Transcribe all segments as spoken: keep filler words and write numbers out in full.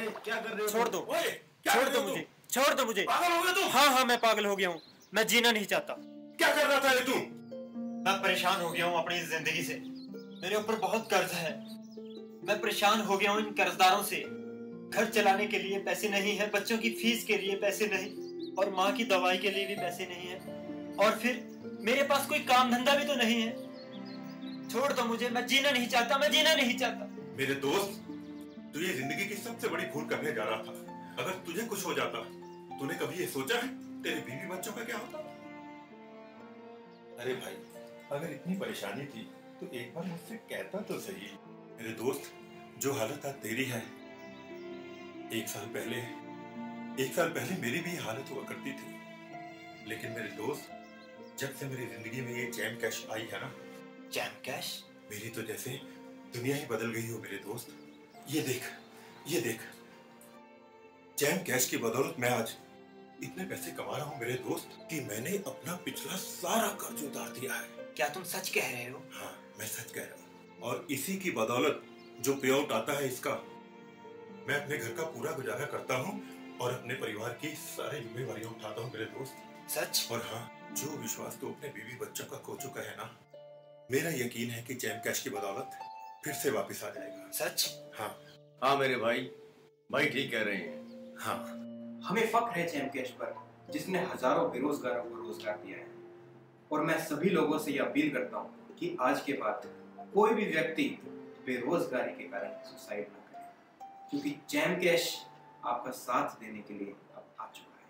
क्या कर रहे हो? छोड़ दो, ओए, क्या छोड़ कर दो रहे हो मुझे, तुम? छोड़ दो मुझे। पागल हो गया तू? हाँ हाँ मैं पागल हो गया हूँ, मैं जीना नहीं चाहता। क्या कर रहा था ये तू? मैं परेशान हो गया हूँ अपनी जिंदगी से। मेरे ऊपर बहुत कर्ज है। मैं परेशान हो गया हूँ इन कर्जदारों से। घर चलाने के लिए पैसे नहीं है, बच्चों की फीस के लिए पैसे नहीं, और माँ की दवाई के लिए भी पैसे नहीं है, और फिर मेरे पास कोई काम धंधा भी तो नहीं है। छोड़ दो मुझे, मैं जीना नहीं चाहता, मैं जीना नहीं चाहता। मेरे दोस्त, तू ये जिंदगी की सबसे बड़ी भूल करने जा रहा था। अगर तुझे कुछ हो जाता, तूने कभी ये सोचा है तेरे बीवी बच्चों का क्या होता? अरे भाई, अगर इतनी परेशानी थी तो एक बार मुझसे कहता तो सही। मेरे दोस्त, जो हालत आज तेरी है, एक साल पहले एक साल पहले मेरी भी हालत हुआ करती थी। लेकिन मेरे दोस्त, जब से मेरी जिंदगी में ये जैम कैश आई है ना, जैम कैश? मेरी तो जैसे दुनिया ही बदल गई हो मेरे दोस्त। ये देख, ये देख, जैम कैश की बदौलत मैं आज इतने पैसे कमा रहा हूँ मेरे दोस्त कि मैंने अपना पिछला सारा कर्ज उतार दिया है। क्या तुम सच कह रहे हो? हाँ, मैं सच कह रहा हूँ। और इसी की बदौलत जो पे आउट आता है इसका, मैं अपने घर का पूरा गुजारा करता हूँ और अपने परिवार की सारी जिम्मेवारियां उठाता हूँ मेरे दोस्त। सच? और हाँ, जो विश्वास तो अपने बीवी बच्चों का खो चुका है ना, मेरा यकीन है कि जैम कैश की बदौलत फिर से वापस आ जाएगा। सच? हाँ हाँ मेरे भाई, भाई ठीक कह रहे हैं। हाँ, हमें फख्र है जैम कैश पर, जिसने हजारों बेरोजगारों को रोजगार दिया है। और मैं सभी लोगों से यह अपील करता हूँ कि आज के बाद कोई भी व्यक्ति बेरोजगारी के कारण सुसाइड न करे, क्योंकि जैम कैश आपका साथ देने के लिए अब आ चुका है।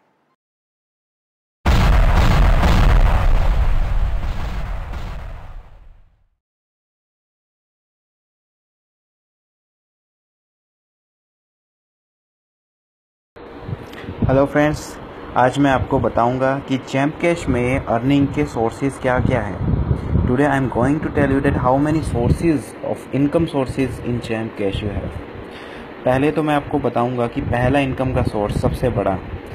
हेलो फ्रेंड्स, आज मैं आपको बताऊंगा कि जैम कैश में अर्निंग के सोर्सेज क्या क्या हैं। Today I am going to tell you that how many sources of income sources in Champ Cash you have. पहले तो मैं आपको बताऊंगा कि पहला इनकम का सोर्स सबसे बड़ा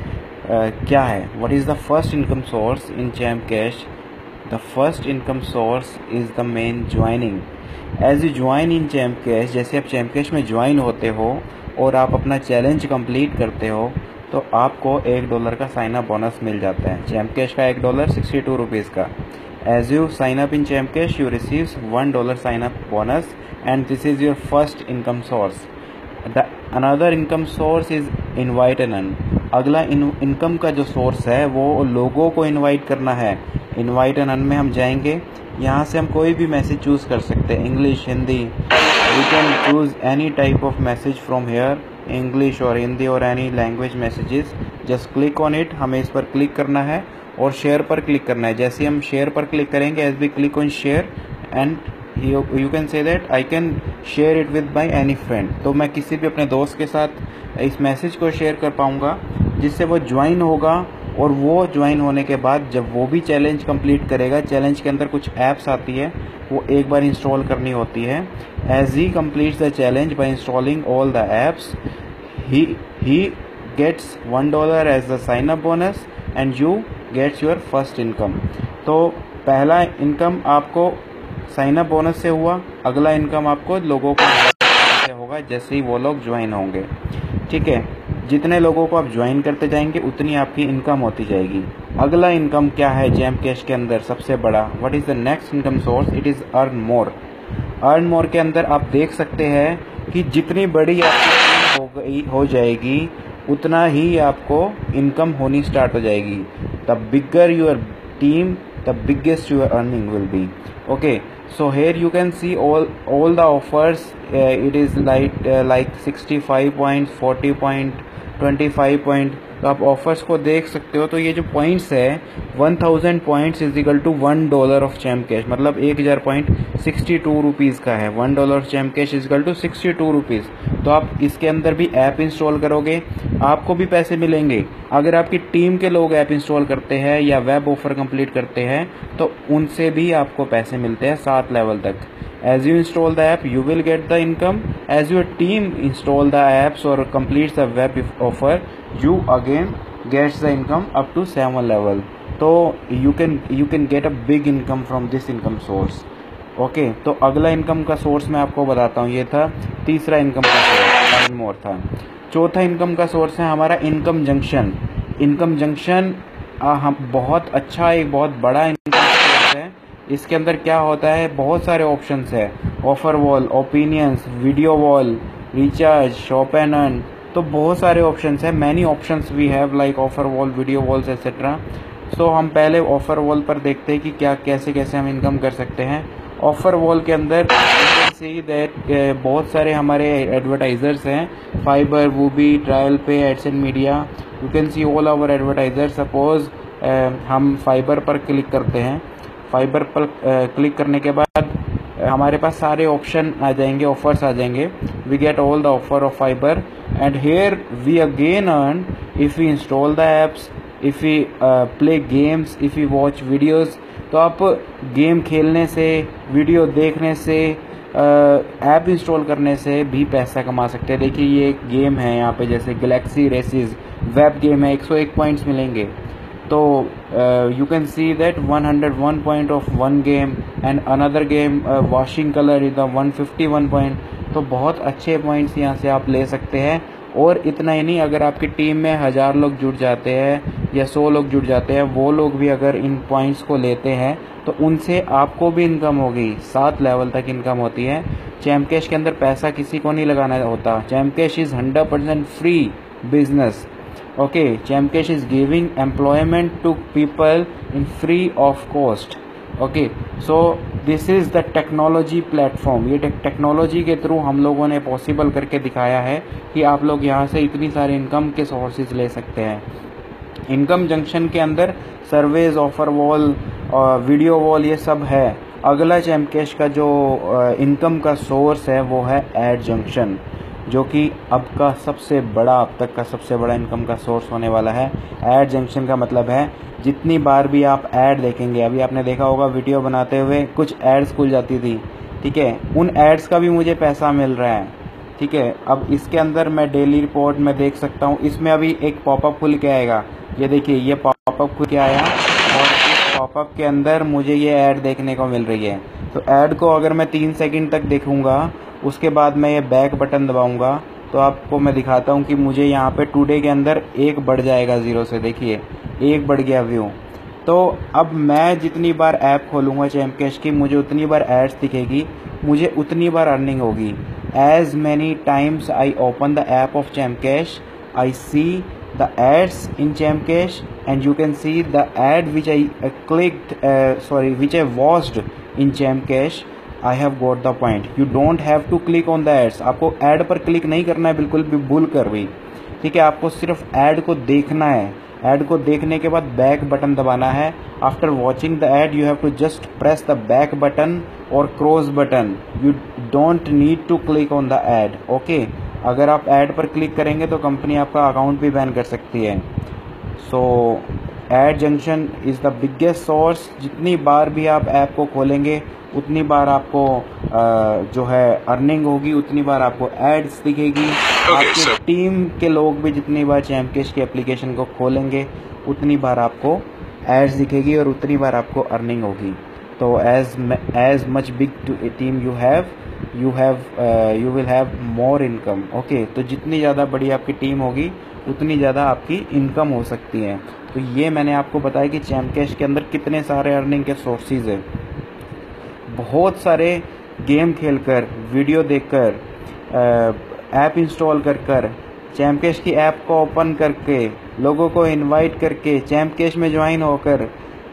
uh, क्या है। What is the first income source in Champ Cash? The first income source is the main joining. As you join in Champ Cash, जैसे आप जैम कैश में ज्वाइन होते हो और आप अपना चैलेंज कंप्लीट करते हो तो आपको एक डॉलर का साइन अप बोनस मिल जाता है। जैम कैश का एक डॉलर सिक्सटी टू रुपीज़ का। As you sign up in Champ Cash you receives one dollar sign up bonus and this is your first income source. The another income source is invite and earn. अगला income का जो source है वो लोगों को invite करना है। Invite and earn में हम जाएंगे, यहाँ से हम कोई भी मैसेज चूज़ कर सकते हैं, English, Hindi. We can choose any type of message from here, English और हिंदी और any language messages. Just click on it, हमें इस पर क्लिक करना है और शेयर पर क्लिक करना है। जैसे हम शेयर पर क्लिक करेंगे, as we click on share and you can say that I can share it with my any friend. तो मैं किसी भी अपने दोस्त के साथ इस मैसेज को शेयर कर पाऊँगा, जिससे वो ज्वाइन होगा। और वो ज्वाइन होने के बाद जब वो भी चैलेंज कंप्लीट करेगा, चैलेंज के अंदर कुछ ऐप्स आती है, वो एक बार इंस्टॉल करनी होती है। As he completes the challenge by installing all the apps, he he gets one dollar as the sign up bonus and you gets your first income. तो पहला इनकम आपको साइन अप बोनस से हुआ, अगला income आपको लोगों को से होगा जैसे ही वो लोग ज्वाइन होंगे। ठीक है, जितने लोगों को आप ज्वाइन करते जाएंगे उतनी आपकी इनकम होती जाएगी। अगला इनकम क्या है जैम कैश के अंदर सबसे बड़ा? What is the next income source? It is earn more. Earn more के अंदर आप देख सकते हैं कि जितनी बड़ी आपकी टीम हो गई हो जाएगी उतना ही आपको इनकम होनी स्टार्ट हो जाएगी। The bigger your team, the biggest your earning will be. Okay, so here you can see all all the offers. Uh, it is like uh, like sixty-five point, forty point, twenty-five point। तो आप offers को देख सकते हो। तो ये जो points है, one thousand points is equal to one dollar of Champ Cash, मतलब एक हज़ार पॉइंट सिक्सटी टू रुपीज़ का है। One dollar of Champ Cash is equal to sixty two rupees. तो आप इसके अंदर भी ऐप इंस्टॉल करोगे, आपको भी पैसे मिलेंगे। अगर आपकी टीम के लोग ऐप इंस्टॉल करते हैं या वेब ऑफर कंप्लीट करते हैं तो उनसे भी आपको पैसे मिलते हैं सात लेवल तक। As you install the app, you will get the income. As your team install the apps or completes the web offer, you again gets the income up to seven level. So you can you can get a big income from this income source. Okay okay, तो अगला income का source मैं आपको बताता हूँ। ये था तीसरा इनकम का सोर्स, अर्न मोर था। चौथा इनकम का सोर्स है हमारा इनकम जंक्शन। इनकम जंक्शन हम बहुत अच्छा एक बहुत बड़ा इनकम सोर्स है। इसके अंदर क्या होता है, बहुत सारे ऑप्शंस है, offer wall, opinions, video wall, recharge, shop and earn, तो बहुत सारे ऑप्शंस है। Many options we have like offer wall, video walls etcetera. So हम पहले ऑफर वॉल पर देखते हैं कि क्या कैसे कैसे हम इनकम कर सकते हैं। ऑफर वॉल के अंदर सी दैट बहुत सारे हमारे एडवर्टाइजर्स हैं, Fyber, Woobi, TrialPay, Adscend Media, you can see all our advertiser. Suppose हम फाइबर पर क्लिक करते हैं, फाइबर पर क्लिक करने के बाद हमारे पास सारे ऑप्शन आ जाएंगे, ऑफर्स आ जाएंगे। We get all the offer of Fyber and here we again earn if we install the apps, if we play games, if we watch videos. तो आप गेम खेलने से, वीडियो देखने से, ऐप इंस्टॉल करने से भी पैसा कमा सकते हैं। देखिए ये एक गेम है यहाँ पे, जैसे गैलेक्सी रेसिस वेब गेम है, एक सौ एक पॉइंट्स मिलेंगे। तो you can see that one hundred one point of one game and another game washing colour is the one fifty one point. तो बहुत अच्छे पॉइंट्स यहाँ से आप ले सकते हैं। और इतना ही नहीं, अगर आपकी टीम में हज़ार लोग जुड़ जाते हैं या सौ लोग जुड़ जाते हैं, वो लोग भी अगर इन पॉइंट्स को लेते हैं तो उनसे आपको भी इनकम होगी। सात लेवल तक इनकम होती है। चैम्प कैश के अंदर पैसा किसी को नहीं लगाना होता। Champ Cash is hundred percent free business. Okay, Champ Cash is giving employment to people in free of cost. Okay, so this is the technology platform. ये टेक्नोलॉजी के थ्रू हम लोगों ने पॉसिबल करके दिखाया है कि आप लोग यहाँ से इतनी सारी इनकम के सोर्सेज ले सकते हैं। इनकम जंक्शन के अंदर surveys, offer wall, video wall, ये सब है। अगला चैम्प कैश का जो इनकम का सोर्स है वो है एड जंक्शन, जो कि अब का सबसे बड़ा, अब तक का सबसे बड़ा इनकम का सोर्स होने वाला है। एड जंक्शन का मतलब है जितनी बार भी आप ऐड देखेंगे, अभी आपने देखा होगा वीडियो बनाते हुए कुछ एड्स खुल जाती थी, ठीक है, उन एड्स का भी मुझे पैसा मिल रहा है, ठीक है। अब इसके अंदर मैं डेली रिपोर्ट में देख सकता हूँ, इसमें अभी एक पॉपअप खुल के आएगा। ये देखिए, ये पॉपअप खुल के आया और इस पॉपअप के अंदर मुझे ये ऐड देखने को मिल रही है। तो ऐड को अगर मैं तीन सेकंड तक देखूंगा, उसके बाद मैं ये बैक बटन दबाऊंगा, तो आपको मैं दिखाता हूँ कि मुझे यहाँ पे टुडे के अंदर एक बढ़ जाएगा जीरो से। देखिए एक बढ़ गया व्यू। तो अब मैं जितनी बार ऐप खोलूँगा चैम्प कैश की, मुझे उतनी बार एड्स दिखेगी, मुझे उतनी बार अर्निंग होगी। As many times I open the app of Champ Cash, I see the ads in Chaimpcash Cash, and you can see the ad which I uh, clicked uh, sorry which I watched in Chaimpcash Cash. I have got the point. You don't have to click on the ads. आपको ad पर click नहीं करना है, बिल्कुल भी भूल कर भी, ठीक है। आपको सिर्फ ad को देखना है। ad को देखने के बाद बैक बटन दबाना है। After watching the ad you have to just press the back button or cross button. You don't need to click on the ad. Okay, अगर आप ऐड पर क्लिक करेंगे तो कंपनी आपका अकाउंट भी बैन कर सकती है। So ad junction is the biggest source. जितनी बार भी आप ऐप को खोलेंगे उतनी बार आपको आ, जो है अर्निंग होगी, उतनी बार आपको एड्स दिखेगी। okay, आपकी टीम के लोग भी जितनी बार चैम्प कैश की एप्लीकेशन को खोलेंगे उतनी बार आपको एड्स दिखेगी और उतनी बार आपको अर्निंग होगी। तो as as much big team you have you have you will have more income. Okay, तो जितनी ज़्यादा बड़ी आपकी टीम होगी उतनी ज़्यादा आपकी इनकम हो सकती है। तो ये मैंने आपको बताया कि चैम्प कैश के अंदर कितने सारे अर्निंग के सोर्सेज है। बहुत सारे गेम खेलकर, वीडियो देखकर, ऐप इंस्टॉल कर कर, चैम्प कैश की ऐप को ओपन करके, लोगों को इनवाइट करके, चैम्प कैश में ज्वाइन होकर,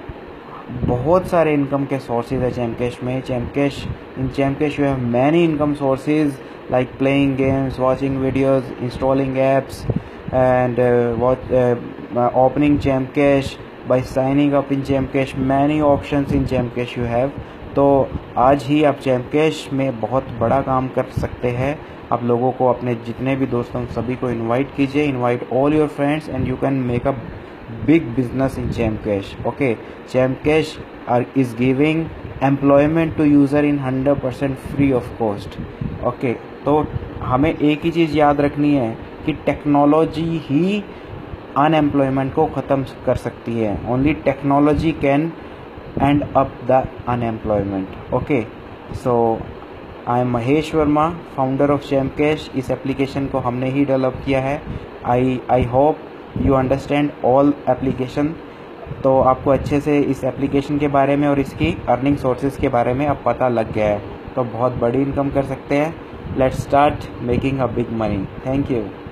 बहुत सारे इनकम के सोर्सेज है चैम्प कैश में। Champ Cash in Champ Cash you have many income sources like playing games, watching videos, installing apps and opening Champ Cash by signing up in Champ Cash. Many options in Champ Cash you have. तो आज ही आप champ Cash में बहुत बड़ा काम कर सकते हैं। आप लोगों को, अपने जितने भी दोस्तों, सभी को इनवाइट कीजिए, invite all your friends and you can make a big business in Chaimpcash Cash. Okay, Chaimpcash Cash are, is giving employment to user in hundred percent free of cost. Okay, तो हमें एक ही चीज़ याद रखनी है कि technology ही unemployment को ख़त्म कर सकती है। Only technology can end up the unemployment. Okay, so I am Mahesh Verma, founder of Champ Cash. इस एप्लीकेशन को हमने ही डेवलप किया है। I I hope you understand all application. तो आपको अच्छे से इस एप्लीकेशन के बारे में और इसकी अर्निंग सोर्सेज के बारे में अब पता लग गया है, तो बहुत बड़ी इनकम कर सकते हैं। Let's start making a big money. Thank you.